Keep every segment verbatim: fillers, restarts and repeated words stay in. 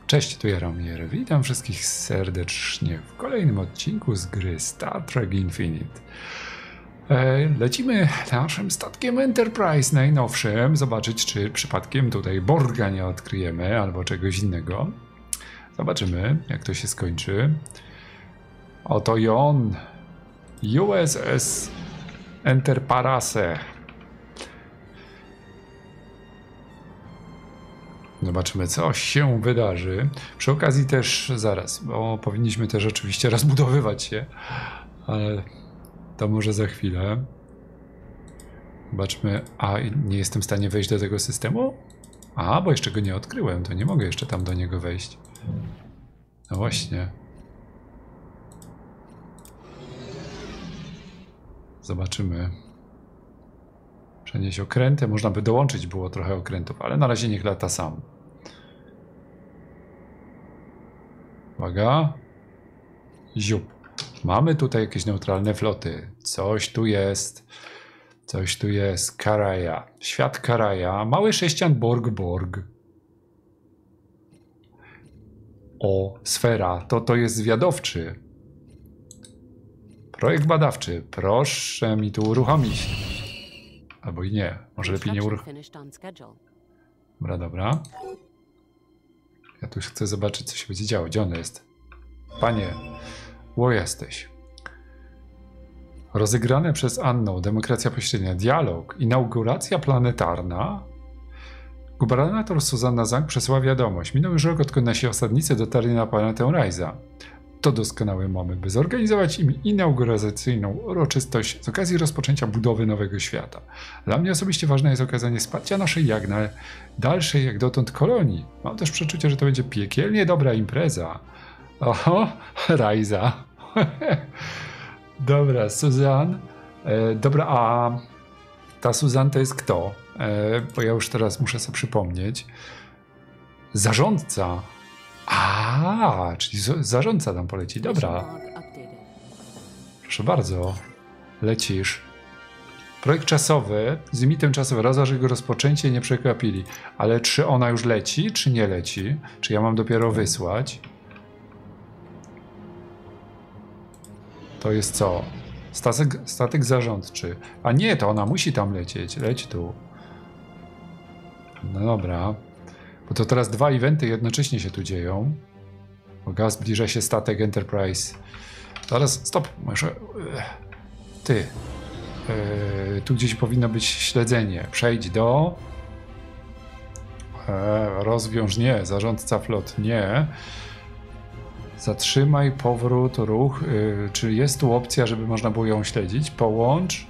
Cześć, tu Jaromir. Witam wszystkich serdecznie w kolejnym odcinku z gry Star Trek Infinite. E, lecimy naszym statkiem Enterprise najnowszym, zobaczyć, czy przypadkiem tutaj Borga nie odkryjemy, albo czegoś innego. Zobaczymy, jak to się skończy. Oto i on, U S S Enterprise. Zobaczymy, co się wydarzy. Przy okazji też zaraz, bo powinniśmy też oczywiście rozbudowywać się, ale to może za chwilę. Zobaczmy. A, nie jestem w stanie wejść do tego systemu? A, bo jeszcze go nie odkryłem, to nie mogę jeszcze tam do niego wejść. No właśnie. Zobaczymy. Przenieść okręty. Można by dołączyć było trochę okrętów, ale na razie niech lata sam. Uwaga. Ziup. Mamy tutaj jakieś neutralne floty. Coś tu jest. Coś tu jest. Karaja. Świat Karaja. Mały sześcian Borg Borg. O, sfera. To to jest zwiadowczy. Projekt badawczy. Proszę mi tu uruchomić. Albo i nie. Może lepiej nie uruchomić. Dobra, dobra. Ja tu chcę zobaczyć, co się będzie działo. Gdzie on jest? Panie, ło jesteś. Rozegrane przez Annę, demokracja pośrednia, dialog, inauguracja planetarna. Gubernator Susanna Zang przesyła wiadomość. Minął już rok, odkąd nasi osadnicy dotarli na planetę Ryza. To doskonały moment, by zorganizować im inauguracyjną uroczystość z okazji rozpoczęcia budowy nowego świata. Dla mnie osobiście ważne jest okazanie wsparcia naszej jak na dalszej jak dotąd kolonii. Mam też przeczucie, że to będzie piekielnie dobra impreza. Oho, Ryza. Dobra, Suzanne. E, dobra, a ta Suzanne to jest kto? E, bo ja już teraz muszę sobie przypomnieć. Zarządca. A, czyli zarządca tam poleci. Dobra. Proszę bardzo. Lecisz. Projekt czasowy z limitem czasowym. Rozważ jego rozpoczęcie i nie przekwapili. Ale czy ona już leci, czy nie leci? Czy ja mam dopiero wysłać? To jest co? Statek, statek zarządczy. A nie, to ona musi tam lecieć. Leć tu. No dobra. Bo to teraz dwa eventy jednocześnie się tu dzieją. Uwaga, zbliża się statek Enterprise. Zaraz, stop. Muszę... Ty. Yy, tu gdzieś powinno być śledzenie. Przejdź do... Yy, rozwiąż, nie. Zarządca flot, nie. Zatrzymaj, powrót, ruch. Yy, czy jest tu opcja, żeby można było ją śledzić? Połącz.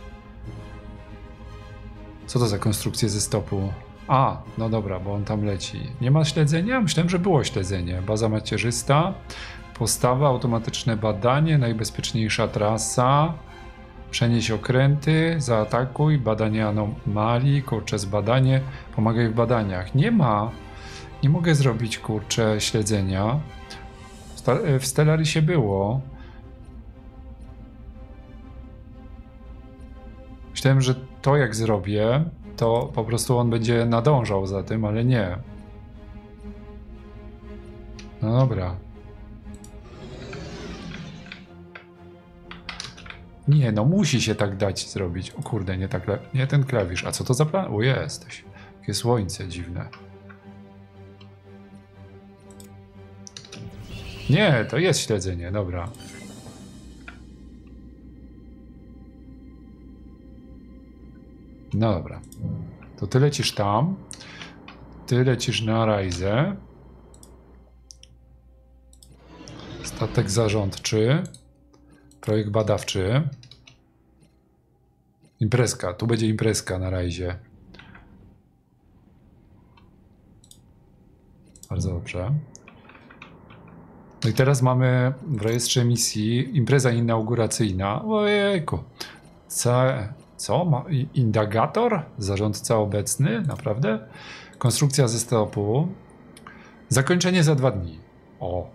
Co to za konstrukcje ze stopu? A, no dobra, bo on tam leci. Nie ma śledzenia? Myślałem, że było śledzenie. Baza macierzysta, postawa, automatyczne badanie, najbezpieczniejsza trasa, przenieś okręty, zaatakuj, badanie anomalii, kurczę, zbadanie, pomagaj w badaniach. Nie ma. Nie mogę zrobić, kurczę, śledzenia. W Stellarisie było. Myślałem, że to jak zrobię, to po prostu on będzie nadążał za tym, ale nie. No dobra. Nie, no musi się tak dać zrobić. O kurde, nie, tak, nie ten klawisz. A co to za plan? O, jesteś. Jakie słońce dziwne. Nie, to jest śledzenie, dobra. No dobra. To ty lecisz tam. Ty lecisz na Ryze. Statek zarządczy. Projekt badawczy. Imprezka. Tu będzie imprezka na Ryzie. Bardzo dobrze. No i teraz mamy w rejestrze misji impreza inauguracyjna. Ojejku. Co... Co? Ma indagator? Zarządca obecny? Naprawdę? Konstrukcja ze stopu. Zakończenie za dwa dni. O.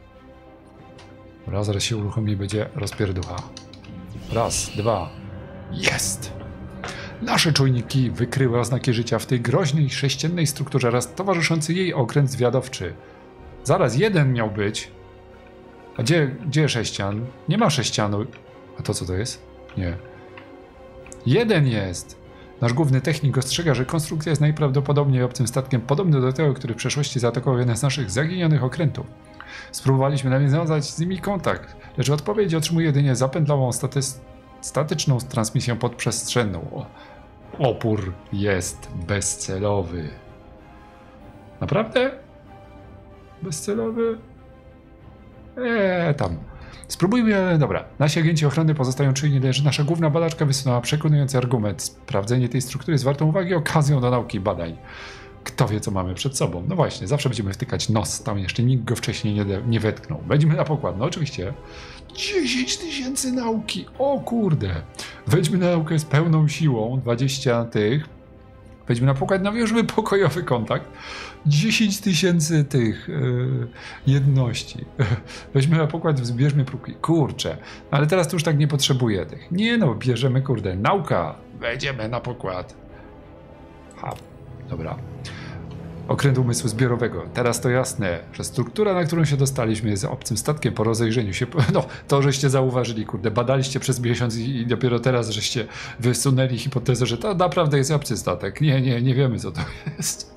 Raz, zaraz się uruchomi, będzie rozpierducha. Raz, dwa. Jest! Nasze czujniki wykryły oznaki życia w tej groźnej, sześciennej strukturze oraz towarzyszący jej okręt zwiadowczy. Zaraz, jeden miał być. A gdzie, gdzie sześcian? Nie ma sześcianu. A to co to jest? Nie. Jeden jest. Nasz główny technik ostrzega, że konstrukcja jest najprawdopodobniej obcym statkiem podobny do tego, który w przeszłości zaatakował jeden z naszych zaginionych okrętów. Spróbowaliśmy nawiązać z nimi kontakt, lecz odpowiedź otrzymuje jedynie zapętlową statyczną transmisję podprzestrzenną. Opór jest bezcelowy. Naprawdę? Bezcelowy? Eee, tam. Spróbujmy, dobra. Nasi agenci ochrony pozostają czujni, lecz nasza główna badaczka wysunęła przekonujący argument. Sprawdzenie tej struktury jest wartą uwagi okazją do nauki i badań. Kto wie, co mamy przed sobą? No właśnie, zawsze będziemy wtykać nos, tam jeszcze nikt go wcześniej nie, nie wetknął. Wejdźmy na pokład, no oczywiście. dziesięć tysięcy nauki, o kurde. Wejdźmy na naukę z pełną siłą, dwadzieścia tych. Wejdźmy na pokład, nawiążmy pokojowy kontakt. dziesięć tysięcy tych yy, jedności. Weźmy na pokład, zbierzmy próbki. Kurczę, ale teraz to już tak nie potrzebuję tych. Nie no, bierzemy, kurde, nauka. Wejdziemy na pokład. Ha, dobra. Okręt umysłu zbiorowego. Teraz to jasne, że struktura, na którą się dostaliśmy, jest obcym statkiem po rozejrzeniu się. No, to żeście zauważyli, kurde, badaliście przez miesiąc i, i dopiero teraz żeście wysunęli hipotezę, że to naprawdę jest obcy statek. Nie, nie, nie wiemy, co to jest.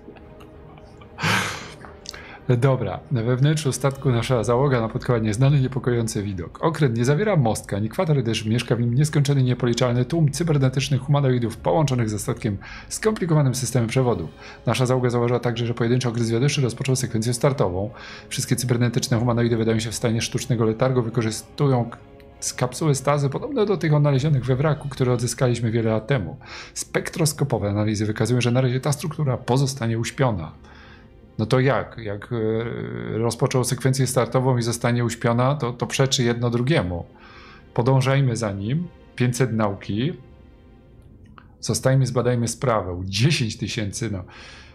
Dobra, we wnętrzu statku nasza załoga napotkała nieznany, niepokojący widok. Okręt nie zawiera mostka, ani kwatery, gdyż mieszka w nim nieskończony, niepoliczalny tłum cybernetycznych humanoidów połączonych ze statkiem skomplikowanym systemem przewodów. Nasza załoga zauważyła także, że pojedynczy okres zwiadowczy rozpoczął sekwencję startową. Wszystkie cybernetyczne humanoidy wydają się w stanie sztucznego letargu, wykorzystują z kapsuły stazy podobne do tych odnalezionych we wraku, które odzyskaliśmy wiele lat temu. Spektroskopowe analizy wykazują, że na razie ta struktura pozostanie uśpiona. No to jak? Jak rozpoczął sekwencję startową i zostanie uśpiona, to, to przeczy jedno drugiemu. Podążajmy za nim. pięćset nauki. Zostajmy, zbadajmy sprawę. dziesięć tysięcy, no.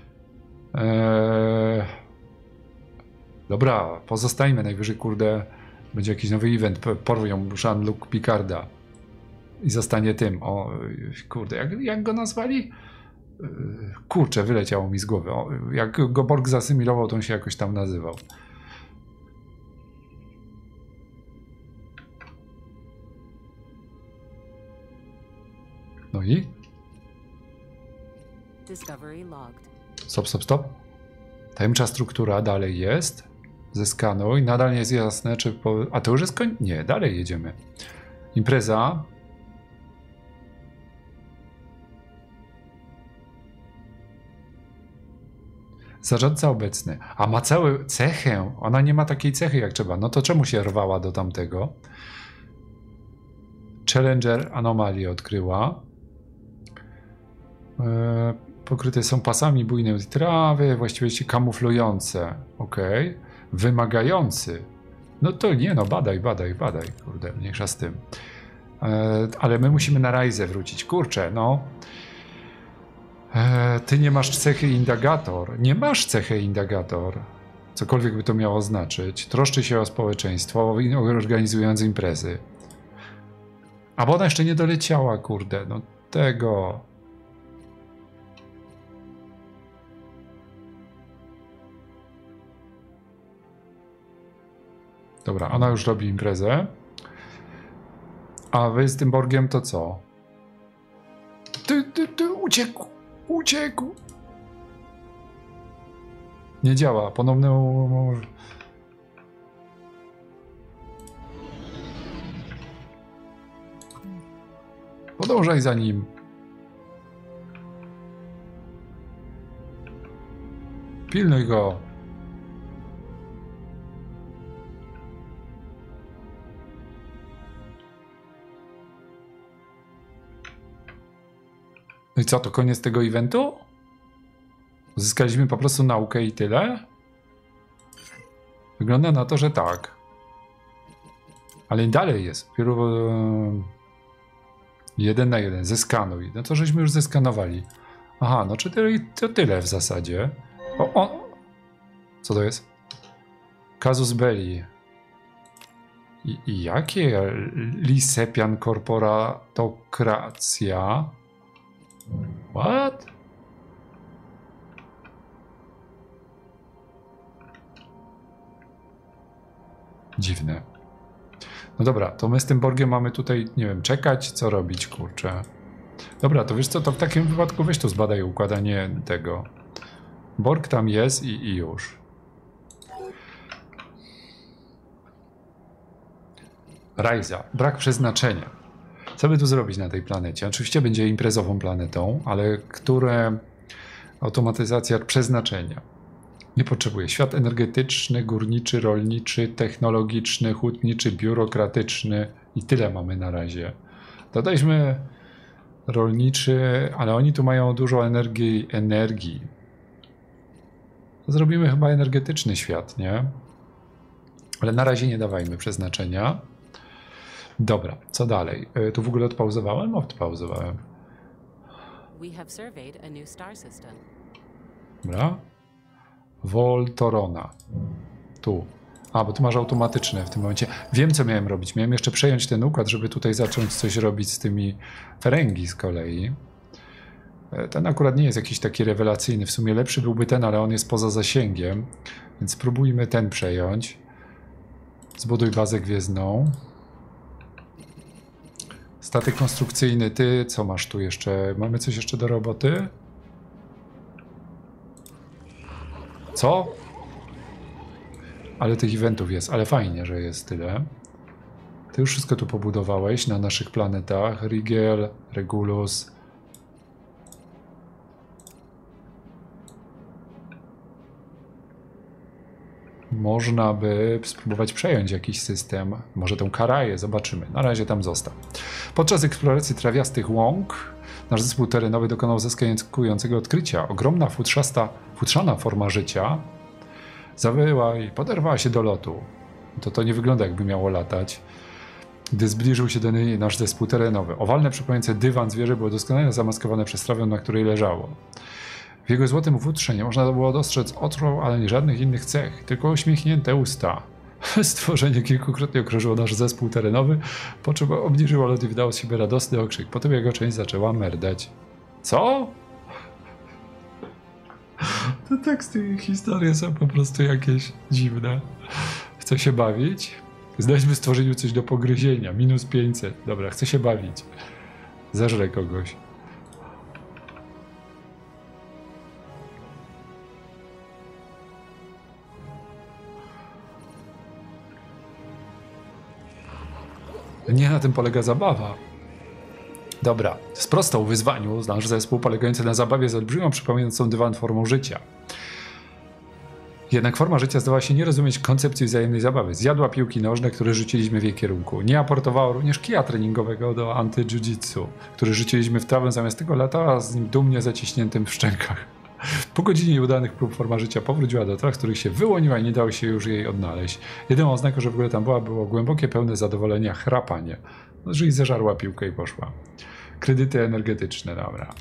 Eee... Dobra, pozostajmy. Najwyżej, kurde, będzie jakiś nowy event. Porwią Jean-Luc Picarda. I zostanie tym. O, kurde, jak, jak go nazwali? Kurczę, wyleciało mi z głowy. O, jak go Borg zasymilował, to on się jakoś tam nazywał. No i? Stop, stop, stop. Tajemnicza struktura dalej jest. Zeskanuj. Nadal nie jest jasne, czy... Po... A to już jest koń... Nie, dalej jedziemy. Impreza. Zarządca obecny. A ma całą cechę. Ona nie ma takiej cechy jak trzeba. No to czemu się rwała do tamtego? Challenger anomalię odkryła. Eee, pokryte są pasami bujnej trawy, właściwie się kamuflujące. Ok. Wymagający. No to nie, no badaj, badaj, badaj. Kurde, mniejsza z tym. Eee, ale my musimy na Rajzę wrócić. Kurczę, no. Eee, ty nie masz cechy indagator. Nie masz cechy indagator. Cokolwiek by to miało znaczyć. Troszczy się o społeczeństwo, organizując imprezy. A bo ona jeszcze nie doleciała, kurde. No tego. Dobra, ona już robi imprezę. A wy z tym Borgiem to co? Ty, ty, ty, uciekł. Uciekł! Nie działa. Ponowne... Podążaj za nim. Pilnuj go. No i co, to koniec tego eventu? Uzyskaliśmy po prostu naukę i tyle? Wygląda na to, że tak. Ale dalej jest. Dopiero jeden na jeden. Zeskanuj. No to żeśmy już zeskanowali. Aha, no czy tyle, to tyle w zasadzie. O, o. Co to jest? Casus belli. I, i jakie Lisepian korporatokracja? What? Dziwne. No dobra, to my z tym Borgiem mamy tutaj, nie wiem, czekać, co robić, kurczę. Dobra, to wiesz co, to w takim wypadku weź tu zbadaj układanie tego. Borg tam jest i, i już. Rajza, brak przeznaczenia. Co by tu zrobić na tej planecie? Oczywiście będzie imprezową planetą, ale które automatyzacja przeznaczenia nie potrzebuje. Świat energetyczny, górniczy, rolniczy, technologiczny, hutniczy, biurokratyczny i tyle mamy na razie. Dodaliśmy rolniczy, ale oni tu mają dużo energii. energii. To zrobimy chyba energetyczny świat, nie? Ale na razie nie dawajmy przeznaczenia. Dobra, co dalej? Y, tu w ogóle odpauzowałem? Odpauzowałem. Dobra. Voltorona. Tu. A, bo tu masz automatyczne w tym momencie. Wiem, co miałem robić. Miałem jeszcze przejąć ten układ, żeby tutaj zacząć coś robić z tymi Ferengi z kolei. Ten akurat nie jest jakiś taki rewelacyjny. W sumie lepszy byłby ten, ale on jest poza zasięgiem. Więc spróbujmy ten przejąć. Zbuduj bazę gwiezdną. Statek konstrukcyjny, ty, co masz tu jeszcze? Mamy coś jeszcze do roboty? Co? Ale tych eventów jest, ale fajnie, że jest tyle. Ty już wszystko tu pobudowałeś na naszych planetach. Rigel, Regulus. Można by spróbować przejąć jakiś system. Może tą Karaję, zobaczymy. Na razie tam został. Podczas eksploracji trawiastych łąk nasz zespół terenowy dokonał zaskakującego odkrycia. Ogromna, futrzasta, futrzana forma życia zawyła i poderwała się do lotu. To to nie wygląda, jakby miało latać. Gdy zbliżył się do niej nasz zespół terenowy. Owalne, przypominające dywan zwierzę było doskonale zamaskowane przez trawę, na której leżało. W jego złotym futrze nie można było dostrzec oczu, ale nie żadnych innych cech, tylko uśmiechnięte usta. Stworzenie kilkukrotnie okrążyło nasz zespół terenowy, po czym obniżyło lot i wydało z siebie radosny okrzyk. Potem jego część zaczęła merdać. Co? Te teksty i historie są po prostu jakieś dziwne. Chce się bawić? Znajdźmy stworzeniu coś do pogryzienia. Minus pięćset. Dobra, chcę się bawić. Zeżrę kogoś. Nie na tym polega zabawa. Dobra, sprostał wyzwaniu nasz zespół polegający na zabawie z olbrzymią, przypominającą dywan formą życia. Jednak forma życia zdawała się nie rozumieć koncepcji wzajemnej zabawy. Zjadła piłki nożne, które rzuciliśmy w jej kierunku. Nie aportowała również kija treningowego do anty-jiu-jitsu, który rzuciliśmy w trawę, zamiast tego latała z nim dumnie zaciśniętym w szczękach. Po godzinie nieudanych prób forma życia powróciła do traw, z których się wyłoniła i nie dało się już jej odnaleźć. Jedyną oznaką, że w ogóle tam była, było głębokie, pełne zadowolenia chrapanie. Czyli zeżarła piłkę i poszła. Kredyty energetyczne, dobra.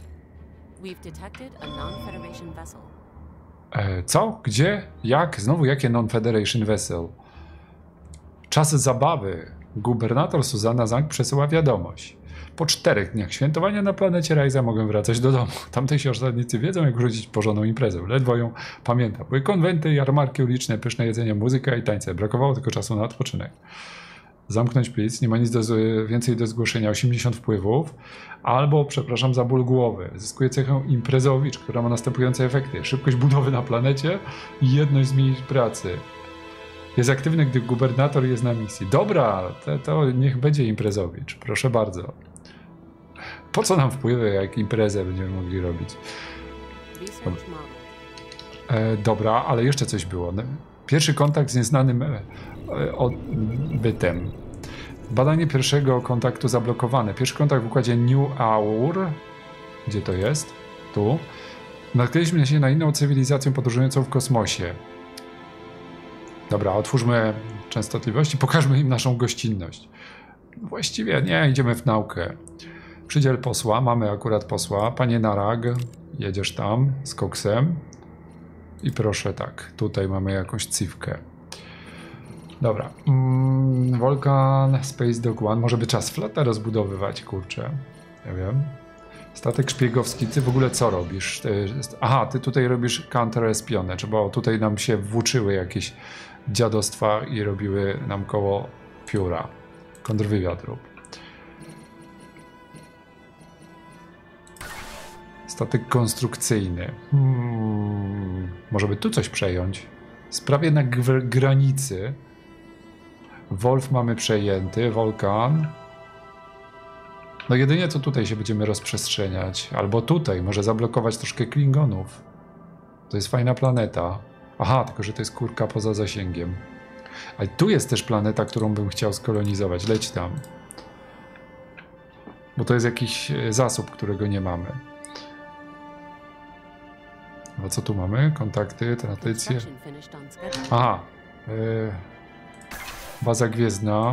E, co? Gdzie? Jak? Znowu jakie non-Federation vessel? Czas zabawy. Gubernator Susanna Zang przesyła wiadomość. Po czterech dniach świętowania na planecie Rajza mogę wracać do domu. Tamtejsi osadnicy wiedzą, jak urządzić porządną imprezę. Ledwo ją pamiętam. Były konwenty, jarmarki uliczne, pyszne jedzenie, muzyka i tańce. Brakowało tylko czasu na odpoczynek. Zamknąć plic, nie ma nic do, więcej do zgłoszenia. osiemdziesiąt wpływów. Albo, przepraszam, za ból głowy. Zyskuje cechę imprezowicz, która ma następujące efekty. Szybkość budowy na planecie i jedność z miejsc pracy. Jest aktywny, gdy gubernator jest na misji. Dobra, to, to niech będzie imprezowicz. Proszę bardzo. Po co nam wpływy, jak imprezę będziemy mogli robić? Dobra, e, dobra, ale jeszcze coś było. Pierwszy kontakt z nieznanym e, bytem. Badanie pierwszego kontaktu zablokowane. Pierwszy kontakt w układzie New Hour. Gdzie to jest? Tu. Natknęliśmy się na inną cywilizację podróżującą w kosmosie. Dobra, otwórzmy częstotliwości, pokażmy im naszą gościnność. Właściwie nie, idziemy w naukę. Przydziel posła, mamy akurat posła. Panie Narag, jedziesz tam z koksem. I proszę tak, tutaj mamy jakąś cywkę. Dobra. Mm, Vulcan, Space Dog One. Może by czas flotę rozbudowywać, kurczę. Ja wiem. Statek szpiegowski, ty w ogóle co robisz? Ty, aha, ty tutaj robisz counter-espionage, bo tutaj nam się włóczyły jakieś dziadostwa i robiły nam koło pióra. Kontrwywiad rób. Statek konstrukcyjny. Hmm, może by tu coś przejąć? Sprawie na granicy. Wolf mamy przejęty, Vulcan. No jedynie to tutaj się będziemy rozprzestrzeniać. Albo tutaj, może zablokować troszkę Klingonów. To jest fajna planeta. Aha, tylko że to jest kurka poza zasięgiem. Ale tu jest też planeta, którą bym chciał skolonizować. Leć tam. Bo to jest jakiś zasób, którego nie mamy. A co tu mamy? Kontakty, tradycje. Aha. Yy, baza gwiezdna.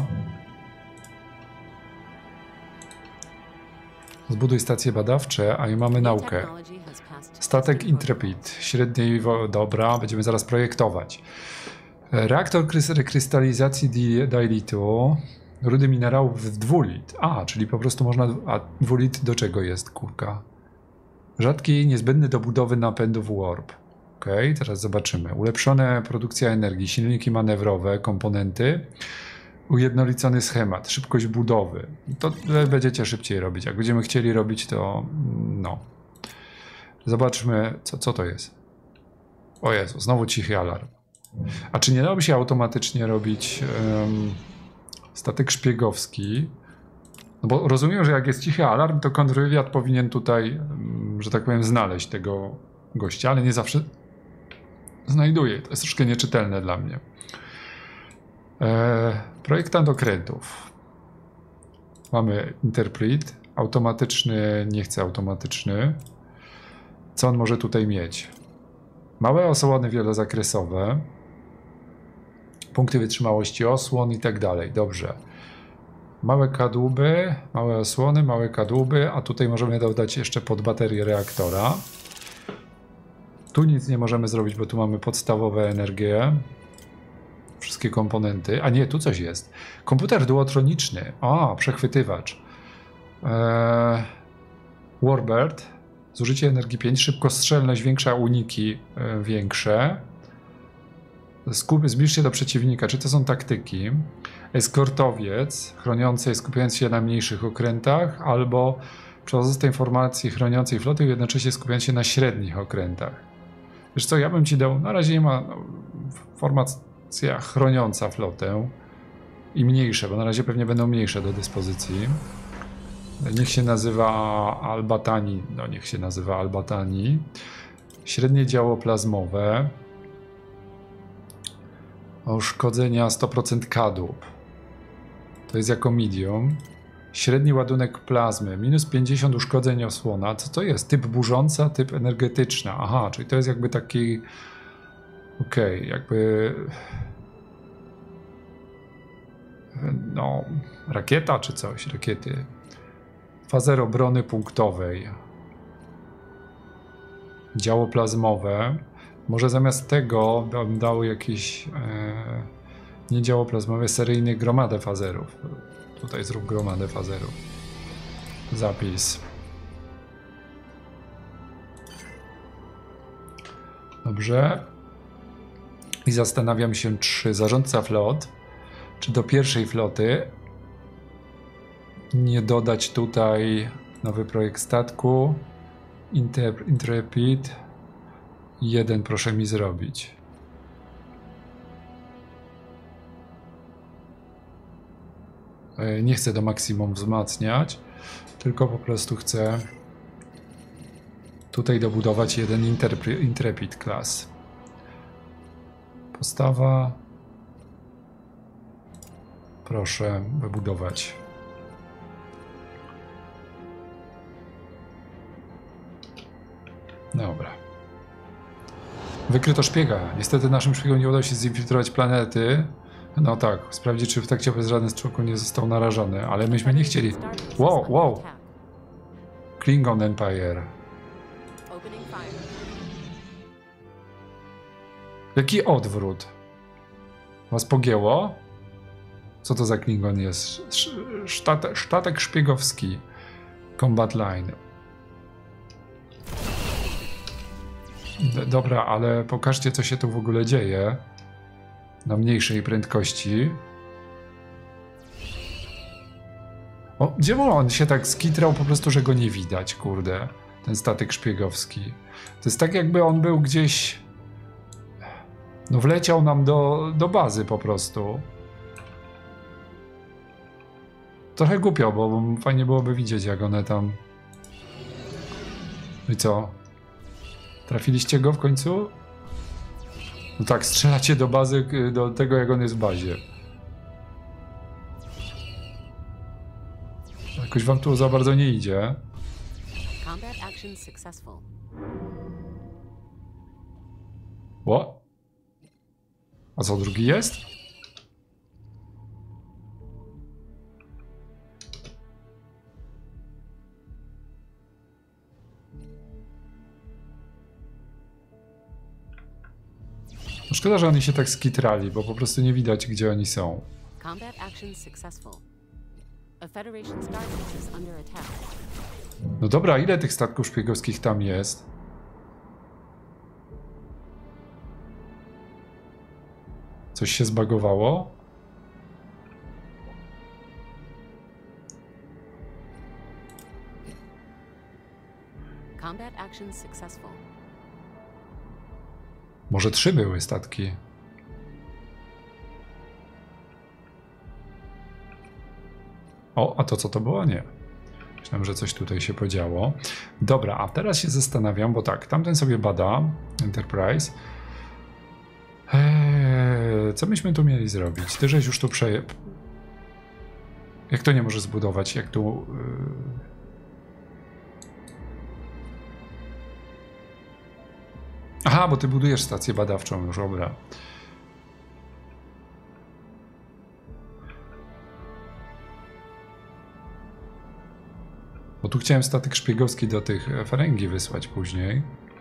Zbuduj stacje badawcze, a i mamy naukę. Statek Intrepid. Średniej... Dobra, będziemy zaraz projektować. Reaktor rekrystalizacji dialitu. Rudy minerałów w dwulit. A, czyli po prostu można... A dwulit do czego jest, kurka? Rzadki, niezbędny do budowy napędów warp. Ok, teraz zobaczymy. Ulepszone produkcja energii, silniki manewrowe, komponenty. Ujednolicony schemat, szybkość budowy. To będziecie szybciej robić. Jak będziemy chcieli robić, to no. Zobaczmy, co, co to jest. O Jezu, znowu cichy alarm. A czy nie dałoby się automatycznie robić um, statek szpiegowski? No bo rozumiem, że jak jest cichy alarm, to kontrwywiad powinien tutaj, że tak powiem, znaleźć tego gościa, ale nie zawsze znajduje. To jest troszkę nieczytelne dla mnie. E, projektant okrętów. Mamy interpret. Automatyczny, nie chcę automatyczny. Co on może tutaj mieć? Małe osłony wielozakresowe. Punkty wytrzymałości osłon i tak dalej. Dobrze. Małe kadłuby, małe osłony, małe kadłuby, a tutaj możemy dodać jeszcze pod baterię reaktora. Tu nic nie możemy zrobić, bo tu mamy podstawowe energię. Wszystkie komponenty. A nie, tu coś jest. Komputer duotroniczny. O, przechwytywacz. Eee, Warbird. Zużycie energii pięć. Szybkostrzelność większa, uniki e, większe. Skup, zbliż się do przeciwnika. Czy to są taktyki? Eskortowiec, chroniący i skupiając się na mniejszych okrętach, albo przewodzący informacji chroniącej floty, jednocześnie skupiając się na średnich okrętach. Wiesz co, ja bym ci dał, na razie nie ma no, formacja chroniąca flotę i mniejsze, bo na razie pewnie będą mniejsze do dyspozycji. Niech się nazywa Albatani, no niech się nazywa Albatani. Średnie działo plazmowe. Uszkodzenia sto procent kadłub. To jest jako medium. Średni ładunek plazmy. Minus pięćdziesiąt uszkodzeń osłona. Co to jest? Typ burząca, typ energetyczna. Aha, czyli to jest jakby taki... Okej, okay, jakby... No... Rakieta czy coś? Rakiety. Fazer obrony punktowej. Działo plazmowe. Może zamiast tego bym dał jakieś... E, nie działo plazmowe, seryjny gromadę fazerów. Tutaj zrób gromadę fazerów. Zapis. Dobrze. I zastanawiam się, czy zarządca flot, czy do pierwszej floty nie dodać tutaj nowy projekt statku. Intrepid. Jeden proszę mi zrobić. Nie chcę do maksimum wzmacniać, tylko po prostu chcę tutaj dobudować jeden Intrepid class. Postawa. Proszę wybudować. Dobra. Wykryto szpiega. Niestety naszym szpiegom nie udało się zinfiltrować planety. No tak, sprawdzić, czy w trakcie żaden z członków nie został narażony, ale myśmy nie chcieli. Wow, wow! Klingon Empire. Jaki odwrót? Was pogięło? Co to za Klingon jest? Sztatek, sztatek szpiegowski. Combat line. D dobra, ale pokażcie, co się tu w ogóle dzieje. Na mniejszej prędkości. O, gdzie on się tak skitrał po prostu, że go nie widać, kurde. Ten statek szpiegowski. To jest tak, jakby on był gdzieś... No wleciał nam do, do bazy po prostu. Trochę głupio, bo fajnie byłoby widzieć, jak one tam... I co? Trafiliście go w końcu? No tak, strzelacie do bazy, do tego, jak on jest w bazie. Jakoś wam tu za bardzo nie idzie. O? A co, drugi jest? No szkoda, że oni się tak skitrali, bo po prostu nie widać, gdzie oni są. No dobra, ile tych statków szpiegowskich tam jest? Coś się zbagowało? Może trzy były statki? O, a to co to było? Nie. Myślałem, że coś tutaj się podziało. Dobra, a teraz się zastanawiam, bo tak, tamten sobie bada, Enterprise. Eee, co myśmy tu mieli zrobić? Ty żeś już tu przeje... Jak to nie może zbudować? Jak tu... Yy... Aha, bo ty budujesz stację badawczą już, dobra. Bo tu chciałem statek szpiegowski do tych Ferengi wysłać później.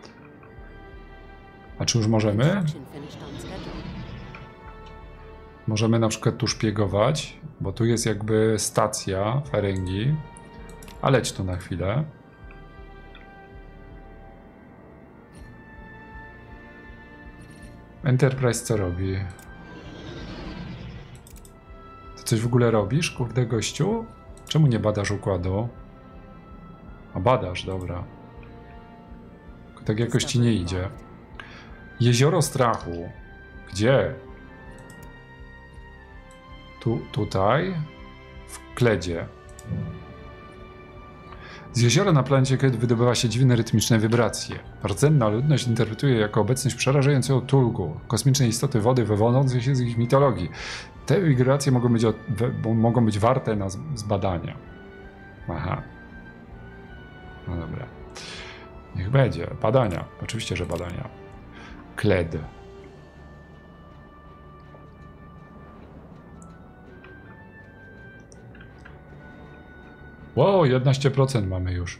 A czy już możemy? Możemy na przykład tu szpiegować, bo tu jest jakby stacja Ferengi. A leć tu na chwilę. Enterprise co robi? Ty coś w ogóle robisz, kurde gościu? Czemu nie badasz układu? A badasz, dobra. Tak jakoś ci nie idzie. Jezioro strachu. Gdzie? Tu, tutaj. W Kledzie. Z jeziora na planecie Kled wydobywa się dziwne rytmiczne wibracje. Rdzenna ludność interpretuje jako obecność przerażającego tulgu, kosmiczne istoty wody wywodzące się z ich mitologii. Te wibracje mogą być, od, w, mogą być warte na zbadania. Aha. No dobra. Niech będzie. Badania. Oczywiście, że badania. Kled. Wow, jedenaście procent mamy już.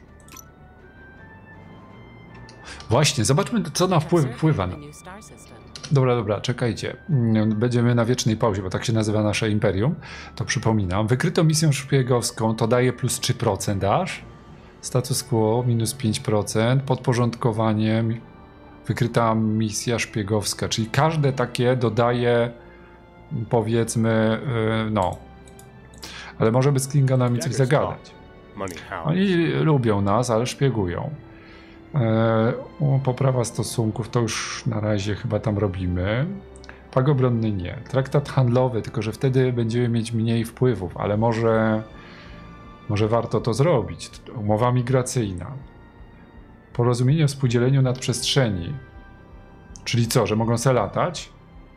Właśnie, zobaczmy, co nam wpływ, wpływa. Dobra, dobra, czekajcie. Będziemy na wiecznej pauzie, bo tak się nazywa nasze imperium. To przypominam. Wykryto misję szpiegowską, to daje plus trzy procent aż. Status quo minus pięć procent. Podporządkowanie. Wykryta misja szpiegowska, czyli każde takie dodaje, powiedzmy, no. Ale może by z Klingonami coś zagadać. Oni lubią nas, ale szpiegują. E, poprawa stosunków to już na razie chyba tam robimy. Pakt obronny nie. Traktat handlowy, tylko że wtedy będziemy mieć mniej wpływów, ale może, może warto to zrobić. Umowa migracyjna. Porozumienie o współdzieleniu nadprzestrzeni. Czyli co, że mogą se latać?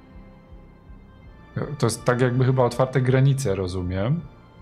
To jest tak jakby chyba otwarte granice, rozumiem.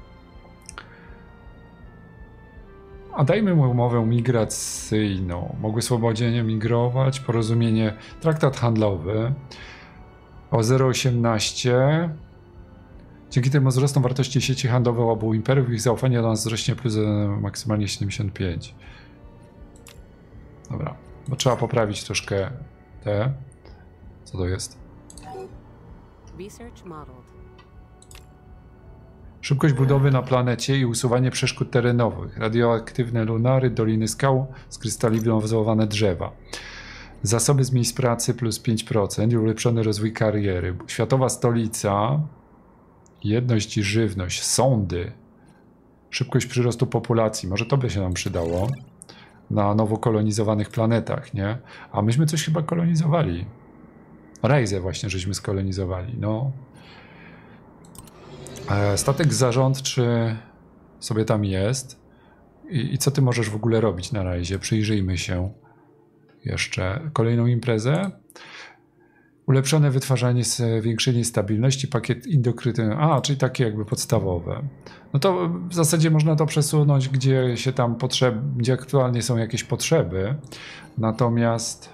A dajmy mu umowę migracyjną. Mogły swobodnie migrować, porozumienie, traktat handlowy o zero przecinek osiemnaście. Dzięki temu wzrosną wartości sieci handlowej obu imperiów, ich zaufanie do nas wzrośnie plus maksymalnie siedemdziesiąt pięć. Dobra, bo trzeba poprawić troszkę te... Co to jest? Research modeled. Szybkość budowy na planecie i usuwanie przeszkód terenowych. Radioaktywne lunary, doliny skał, skrystalizowane drzewa. Zasoby z miejsc pracy plus pięć procent i ulepszony rozwój kariery. Światowa stolica. Jedność i żywność. Sądy. Szybkość przyrostu populacji. Może to by się nam przydało. Na nowo kolonizowanych planetach, nie? A myśmy coś chyba kolonizowali. Rajzę właśnie żeśmy skolonizowali, no. E, statek zarządczy sobie tam jest. I, I co ty możesz w ogóle robić na Rajzie? Przyjrzyjmy się jeszcze. Kolejną imprezę. Ulepszone wytwarzanie, zwiększenie stabilności, pakiet indokrytyn. A, czyli takie jakby podstawowe. No to w zasadzie można to przesunąć, gdzie się tam potrzeb, gdzie aktualnie są jakieś potrzeby. Natomiast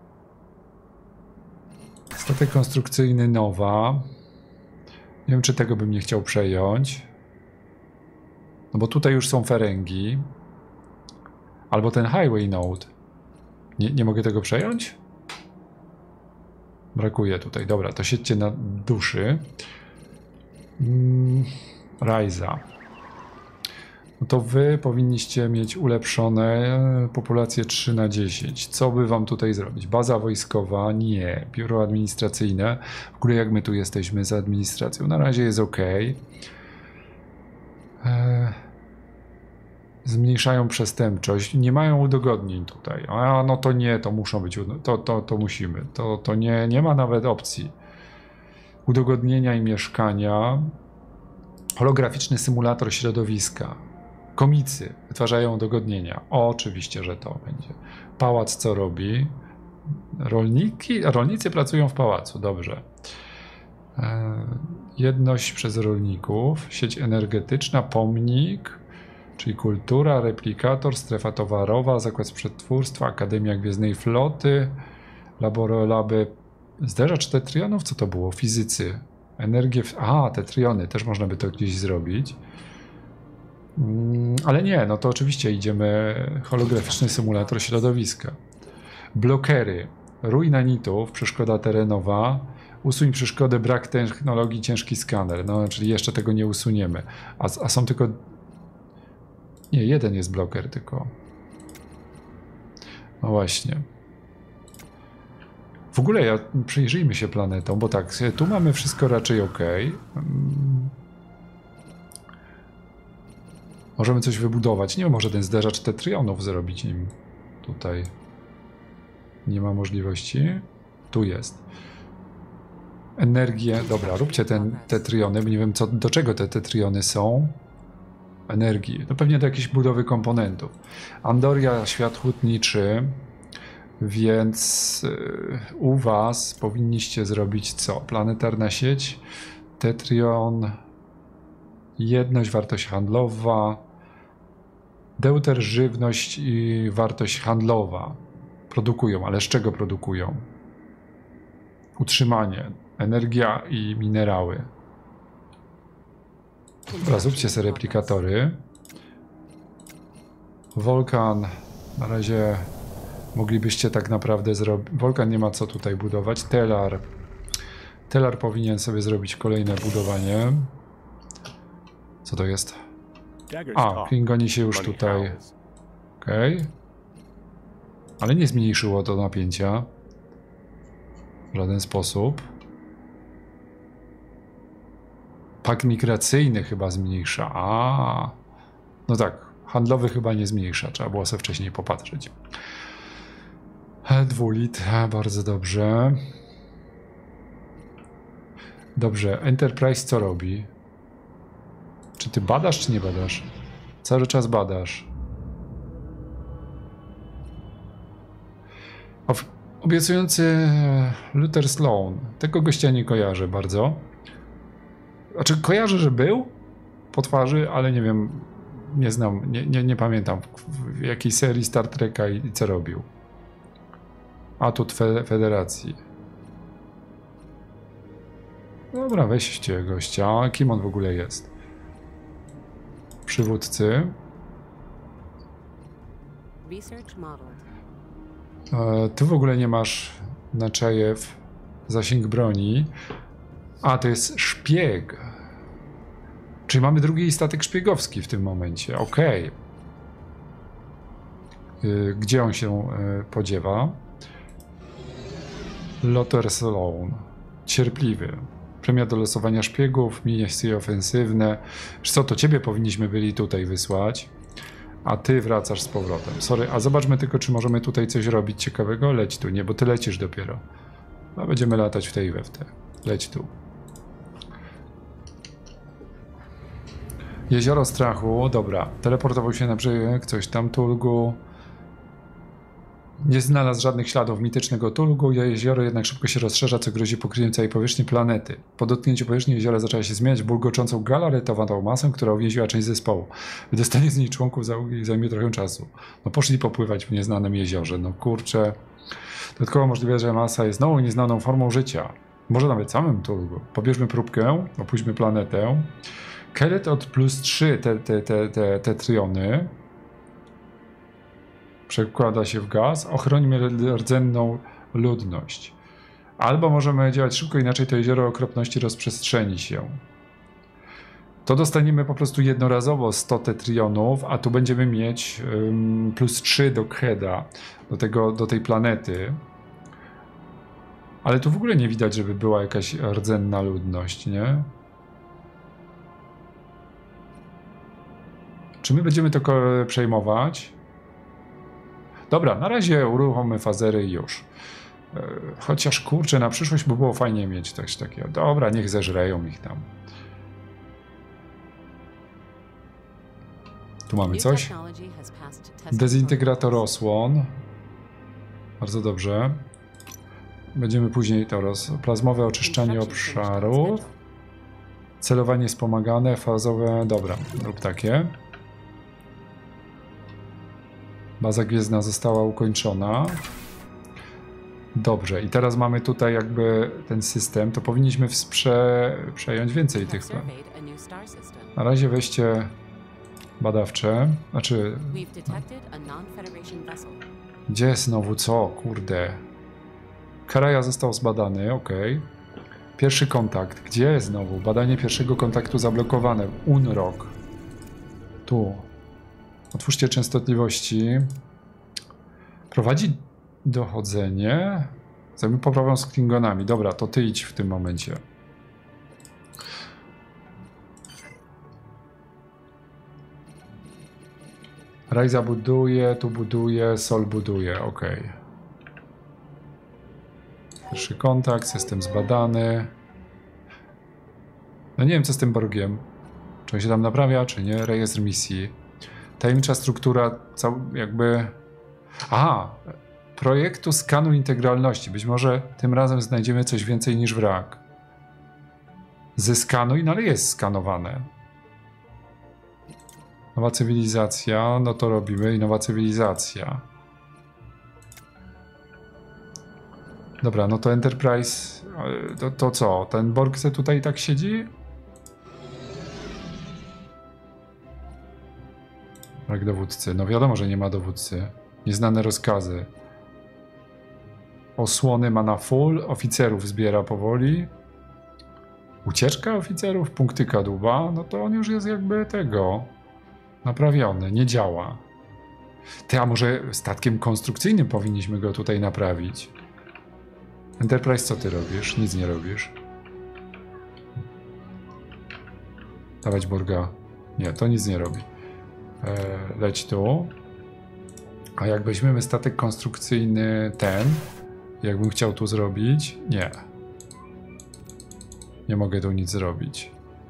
statek konstrukcyjny nowa. Nie wiem, czy tego bym nie chciał przejąć. No bo tutaj już są Ferengi. Albo ten Highway Node. Nie, nie mogę tego przejąć? Brakuje tutaj. Dobra, to siedźcie na duszy. Mm, Rajza. No to wy powinniście mieć ulepszone populację trzy na dziesięć. Co by wam tutaj zrobić? Baza wojskowa? Nie. Biuro administracyjne? W ogóle jak my tu jesteśmy z administracją? Na razie jest ok. Eee, zmniejszają przestępczość. Nie mają udogodnień tutaj. A no to nie, to muszą być. To, to, to musimy. To, to nie, nie ma nawet opcji. Udogodnienia i mieszkania. Holograficzny symulator środowiska. Komicy wytwarzają udogodnienia. O, oczywiście, że to będzie. Pałac co robi? Rolniki? Rolnicy pracują w pałacu, dobrze. E, jedność przez rolników, sieć energetyczna, pomnik, czyli kultura, replikator, strefa towarowa, zakład przetwórstwa, Akademia Gwiezdnej Floty, laborolaby, zderzacz tetrionów, co to było? Fizycy. Energię, w... a tetriony, też można by to gdzieś zrobić. Ale nie, no to oczywiście idziemy holograficzny symulator środowiska. Blokery. Ruina nitów, przeszkoda terenowa. Usuń przeszkodę, brak technologii, ciężki skaner. No, czyli jeszcze tego nie usuniemy. A, a są tylko... Nie, jeden jest bloker tylko. No właśnie. W ogóle ja, przyjrzyjmy się planetą, bo tak, tu mamy wszystko raczej ok. Możemy coś wybudować. Nie wiem, może ten zderzacz tetrionów zrobić nim tutaj. Nie ma możliwości. Tu jest. Energię. Dobra, róbcie ten tetriony, bo nie wiem, co, do czego te tetriony są. Energii. To pewnie do jakiejś budowy komponentów. Andoria, świat hutniczy. Więc yy, u was powinniście zrobić co? Planetarna sieć, tetrion, jedność, wartość handlowa, deuter, żywność i wartość handlowa. Produkują, ale z czego produkują? Utrzymanie, energia i minerały. Dobra, zróbcie sobie replikatory. Wolkan, na razie moglibyście tak naprawdę zrobić. Wolkan nie ma co tutaj budować. Telar. Telar powinien sobie zrobić kolejne budowanie. Co to jest? A, Klingoni się już tutaj. Okej. Okay. Ale nie zmniejszyło to napięcia. W żaden sposób. Pakt migracyjny chyba zmniejsza. A, no tak. Handlowy chyba nie zmniejsza. Trzeba było sobie wcześniej popatrzeć. Dwulit, bardzo dobrze. Dobrze, Enterprise co robi? Czy ty badasz, czy nie badasz? Cały czas badasz. Obiecujący Luther Sloan. Tego gościa nie kojarzę bardzo. Znaczy kojarzę, że był po twarzy, ale nie wiem, nie znam, nie, nie, nie pamiętam w jakiej serii Star Treka i, i co robił. Atut fe Federacji. Dobra, weźcie gościa. Kim on w ogóle jest? Przywódcy. E, ty w ogóle nie masz Naczajew zasięg broni. A, to jest szpieg. Czyli mamy drugi statek szpiegowski w tym momencie. Okej. Okay. Gdzie on się podziewa? Lotter Sloan. Cierpliwy. Premia do losowania szpiegów, misje ofensywne. Wiesz co, to ciebie powinniśmy byli tutaj wysłać, a ty wracasz z powrotem. Sorry, a zobaczmy tylko, czy możemy tutaj coś robić ciekawego. Leć tu, nie, bo ty lecisz dopiero. A będziemy latać w tej i we w te. Leć tu. Jezioro Strachu, dobra. Teleportował się na brzeg, coś tam, Tulgu. Nie znalazł żadnych śladów mitycznego Tulgu. Jezioro jednak szybko się rozszerza, co grozi pokryciem całej powierzchni planety. Po dotknięciu powierzchni jeziora zaczęła się zmieniać w bulgoczącą galaretowaną masę, która uwięziła część zespołu. Wydostanie z niej członków załogi zajmie trochę czasu. No poszli popływać w nieznanym jeziorze. No kurczę. Dodatkowo możliwe, że masa jest nową, nieznaną formą życia. Może nawet samym Tulgu. Pobierzmy próbkę, opuśćmy planetę. Kelet od plus trzy te, te, te, te, te triony. Przekłada się w gaz. Ochrońmy rdzenną ludność. Albo możemy działać szybko, inaczej to jezioro okropności rozprzestrzeni się. To dostaniemy po prostu jednorazowo sto tetrionów, a tu będziemy mieć um, plus trzy do Kheda, do, tego, do tej planety. Ale tu w ogóle nie widać, żeby była jakaś rdzenna ludność, nie? Czy my będziemy to przejmować? Dobra, na razie uruchommy fazery i już. Chociaż kurczę, na przyszłość by było fajnie mieć coś takiego. Dobra, niech zeżreją ich tam. Tu mamy coś. Dezintegrator osłon. Bardzo dobrze. Będziemy później to roz... Plazmowe oczyszczanie obszarów. Celowanie wspomagane, fazowe. Dobra, lub takie. Baza gwiezdna została ukończona. Dobrze, i teraz mamy tutaj jakby ten system, to powinniśmy sprze... przejąć więcej tych. Na razie weźcie badawcze, znaczy... Gdzie znowu co? Kurde. Karaja został zbadany, ok. Pierwszy kontakt, gdzie znowu? Badanie pierwszego kontaktu zablokowane. Unrock. Tu. Otwórzcie częstotliwości. Prowadzi dochodzenie. Zajmę poprawę z Klingonami. Dobra, to ty idź w tym momencie. Rajza buduje, tu buduje, Sol buduje. Ok. Pierwszy kontakt, system zbadany. No nie wiem, co z tym Borgiem. Czy on się tam naprawia, czy nie? Rejestr misji. Tajemnicza struktura, cał, jakby... Aha! Projektu skanu integralności. Być może tym razem znajdziemy coś więcej niż wrak. Zeskanuj, no ale jest skanowane. Nowa cywilizacja, no to robimy i nowa cywilizacja. Dobra, no to Enterprise, to, to co? Ten Borg se tutaj tak siedzi? Brak dowódcy. No wiadomo, że nie ma dowódcy. Nieznane rozkazy. Osłony ma na full. Oficerów zbiera powoli. Ucieczka oficerów? Punkty kadłuba? No to on już jest jakby tego... Naprawiony. Nie działa. Ty, a może statkiem konstrukcyjnym powinniśmy go tutaj naprawić? Enterprise, co ty robisz? Nic nie robisz. Dawać Borga. Nie, to nic nie robi. Eee, leć tu. A jak weźmiemy statek konstrukcyjny ten, jakbym chciał tu zrobić, nie. Nie mogę tu nic zrobić.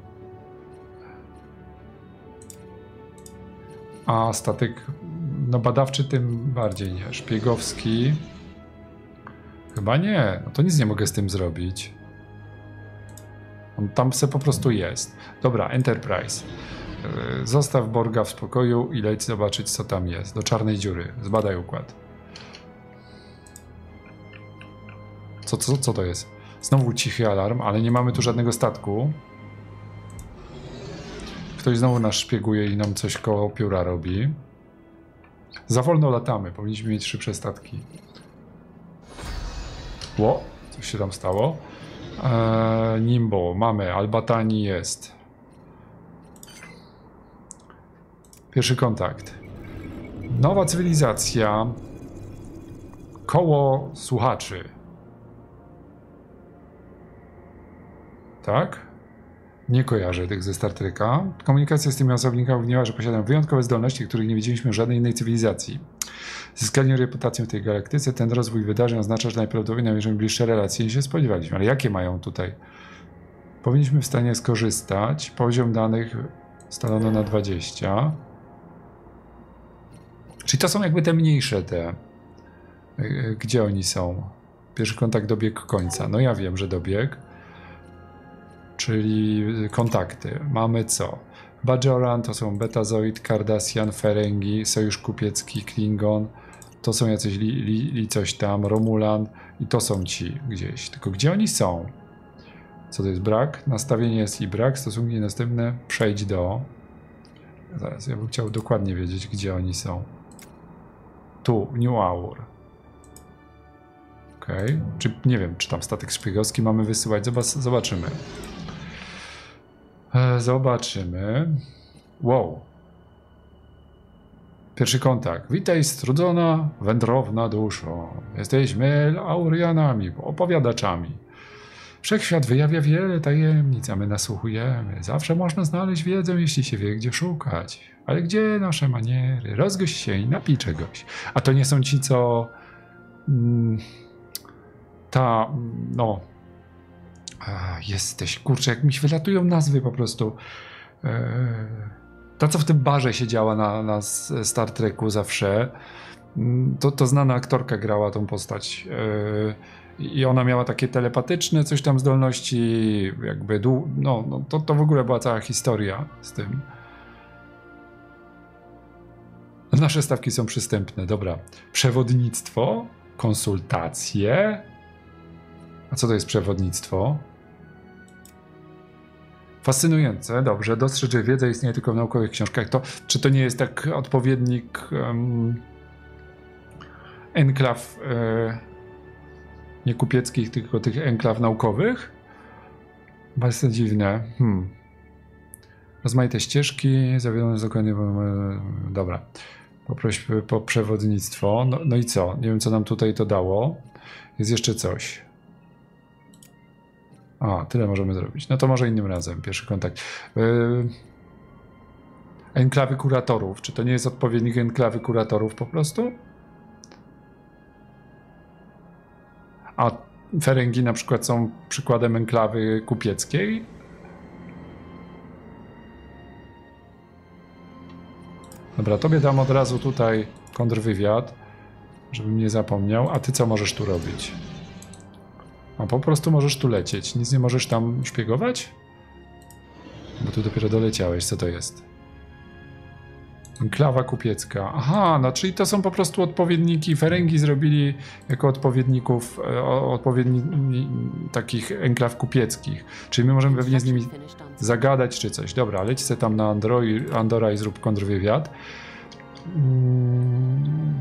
A statek, no badawczy tym bardziej nie. Szpiegowski. Chyba nie. No to nic nie mogę z tym zrobić. On tam se po prostu jest. Dobra, Enterprise. Zostaw Borga w spokoju i leć zobaczyć, co tam jest. Do czarnej dziury. Zbadaj układ. Co, co, co to jest? Znowu cichy alarm, ale nie mamy tu żadnego statku. Ktoś znowu nas szpieguje i nam coś koło pióra robi. Za wolno latamy. Powinniśmy mieć szybsze statki. Ło, coś się tam stało. Eee, Nimbo, mamy, Albatani jest. Pierwszy kontakt. Nowa cywilizacja. Koło słuchaczy. Tak? Nie kojarzę tych ze Star Treka. Komunikacja z tymi osobnikami ujawniła, że posiadają wyjątkowe zdolności, których nie widzieliśmy w żadnej innej cywilizacji. Zyskanie reputacji w tej galaktyce, ten rozwój wydarzeń oznacza, że najprawdopodobniej namierzymy bliższe relacje niż się spodziewaliśmy. Ale jakie mają tutaj? Powinniśmy w stanie skorzystać. Poziom danych ustalono na dwadzieścia. Czyli to są jakby te mniejsze te. Gdzie oni są? Pierwszy kontakt dobiegł końca. No ja wiem, że dobiegł. Czyli kontakty. Mamy co? Bajoran to są Betazoid, Cardassian, Ferengi, Sojusz Kupiecki, Klingon. To są jacyś li, li, li coś tam, Romulan. I to są ci gdzieś. Tylko gdzie oni są? Co to jest brak? Nastawienie jest i brak. Stosunki następne. Przejdź do... Zaraz, ja bym chciał dokładnie wiedzieć, gdzie oni są. Tu, New Hour. Okej. Okay. Czy nie wiem, czy tam statek szpiegowski mamy wysyłać? Zobaczymy. Zobaczymy. Wow. Pierwszy kontakt. Witaj, strudzona, wędrowna duszo. Jesteśmy Aurianami, opowiadaczami. Wszechświat wyjawia wiele tajemnic, a my nasłuchujemy. Zawsze można znaleźć wiedzę, jeśli się wie, gdzie szukać. Ale gdzie nasze maniery? Rozgość się i napij czegoś. A to nie są ci, co... Mm, ta... No... A, jesteś, kurczę, jak mi się wylatują nazwy po prostu. Eee, ta, co w tym barze siedziała na, na Star Treku zawsze, to, to znana aktorka grała tą postać. Eee, I ona miała takie telepatyczne coś tam zdolności, jakby, dłu- no, no to, to w ogóle była cała historia z tym. Nasze stawki są przystępne, dobra. Przewodnictwo, konsultacje. A co to jest przewodnictwo? Fascynujące, dobrze. Dostrzec, że wiedza istnieje tylko w naukowych książkach. To, czy to nie jest tak odpowiednik um, enklaw e, nie kupieckich, tylko tych enklaw naukowych? Bardzo dziwne. Hmm. Rozmaite ścieżki, zawiedzone dokładnie. Dobra. Poproś po przewodnictwo. No, no i co? Nie wiem, co nam tutaj to dało. Jest jeszcze coś. A, tyle możemy zrobić. No to może innym razem. Pierwszy kontakt. Yy... Enklawy kuratorów. Czy to nie jest odpowiednik enklawy kuratorów po prostu? A Ferengi na przykład są przykładem enklawy kupieckiej? Dobra, tobie dam od razu tutaj kontrwywiad, żebym nie zapomniał. A ty co możesz tu robić? A po prostu możesz tu lecieć. Nic nie możesz tam szpiegować? Bo tu dopiero doleciałeś. Co to jest? Enklawa kupiecka. Aha, no czyli to są po prostu odpowiedniki. Ferengi zrobili jako odpowiedników e, odpowiedni takich enklaw kupieckich. Czyli my możemy pewnie z nimi zagadać czy coś. Dobra, leć se tam na Androi, Andora i zrób kontrwywiad. Hmm.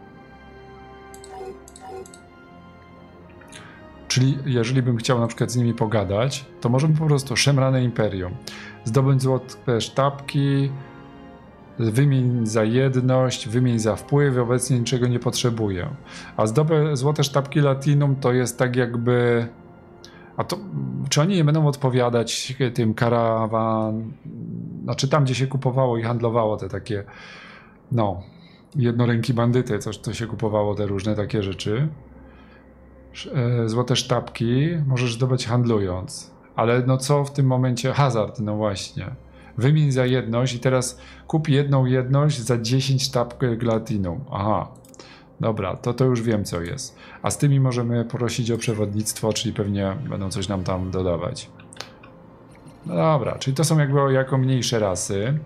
Czyli jeżeli bym chciał na przykład z nimi pogadać, to możemy po prostu szemrane imperium. Zdobądź złote sztabki, wymień za jedność, wymień za wpływy, obecnie niczego nie potrzebuję. A zdobę złote sztabki Latinum to jest tak jakby... A to, czy oni nie będą odpowiadać tym karawan... Znaczy tam, gdzie się kupowało i handlowało te takie, no, jednoręki bandyty, coś, co się kupowało, te różne takie rzeczy. Złote sztabki możesz zdobyć handlując. Ale no co w tym momencie? Hazard, no właśnie. Wymień za jedność i teraz kup jedną jedność za dziesięć sztabek Latinum. Aha. Dobra, to to już wiem co jest. A z tymi możemy prosić o przewodnictwo, czyli pewnie będą coś nam tam dodawać. No dobra, czyli to są jakby jako mniejsze rasy.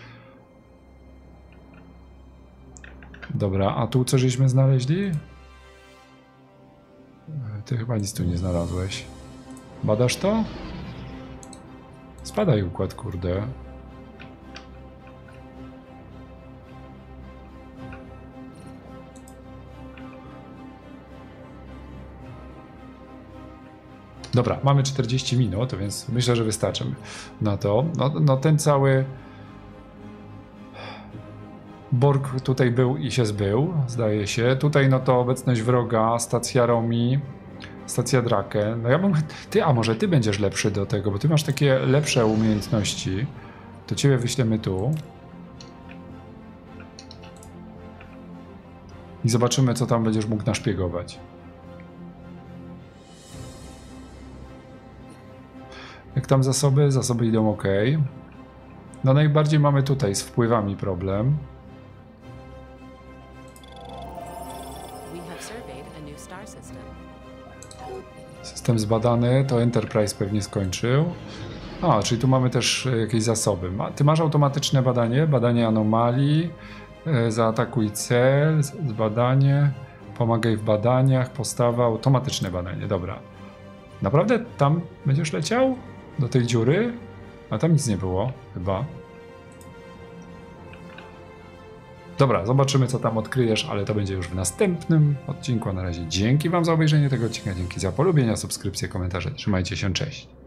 Dobra, a tu co żeśmy znaleźli? Ty chyba nic tu nie znalazłeś. Badasz to? Spadaj układ, kurde. Dobra, mamy czterdzieści minut, więc myślę, że wystarczy na to. No, no ten cały Borg tutaj był i się zbył, zdaje się. Tutaj no to obecność wroga, stacja Romi, stacja Drake. No ja bym... Ty, a może ty będziesz lepszy do tego, bo ty masz takie lepsze umiejętności. To ciebie wyślemy tu. I zobaczymy, co tam będziesz mógł naszpiegować. Jak tam zasoby? Zasoby idą ok. No najbardziej mamy tutaj z wpływami problem. System zbadany, to Enterprise pewnie skończył. A, czyli tu mamy też jakieś zasoby. Ty masz automatyczne badanie, badanie anomalii, zaatakuj cel, zbadanie, pomagaj w badaniach, postawa, automatyczne badanie, dobra. Naprawdę tam będziesz leciał? Do tej dziury? A tam nic nie było, chyba. Dobra, zobaczymy, co tam odkryjesz, ale to będzie już w następnym odcinku. A na razie dzięki wam za obejrzenie tego odcinka, dzięki za polubienia, subskrypcje, komentarze. Trzymajcie się, cześć.